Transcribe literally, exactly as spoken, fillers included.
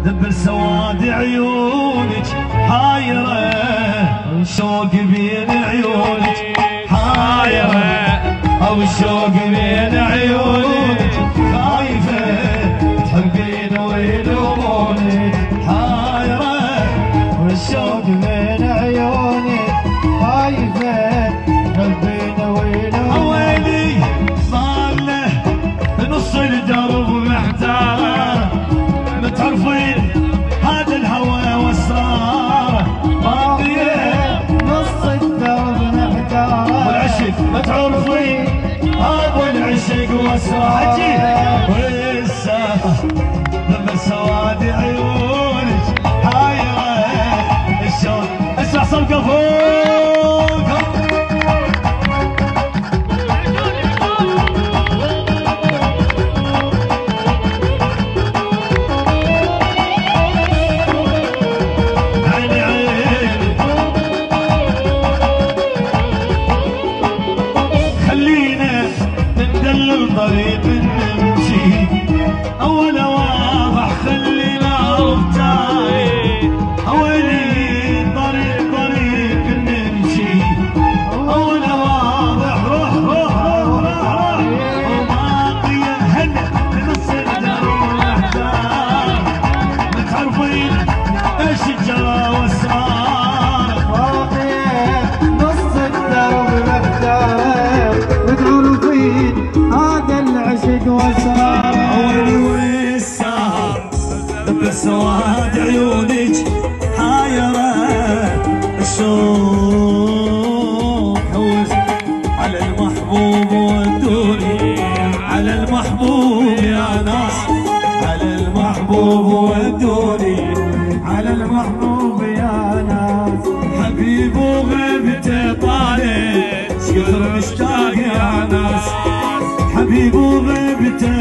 ذب سواد عيونك حايرة والشوق بين عيونك حايرة او الشوق بين عيونك خايفة تحبين ويلومونك حايرة والشوق بين عيونك خايفة تحبين ويلومونك ويلي ضاله نص الدرب محتار ما تعرفين هذا الهوى واسراره باقيه نص الدرب محتار والعشق ما تعرفين هذا العشق واسراره ولسه لما سواد عيونك حايره الشوق اسمع صفقه فوق طريق نمشي أول واضح خلينا ربطاني أولي طريق طريق نمشي أول واضح روح روح روح روح وباقي هنا نص الدرب محتار ما تعرفين ايش الجرى واسرار باقي نص الدرب محتار ما تعرفين هذا العشق واسرار اولي والسهر بسواد عيونك حايره الشوق حوز على المحبوب ودوني على المحبوب يا ناس على المحبوب ودوني على المحبوب يا ناس حبيب وغيبته طالع كثر مشتاق يا ناس حبيب وغيبته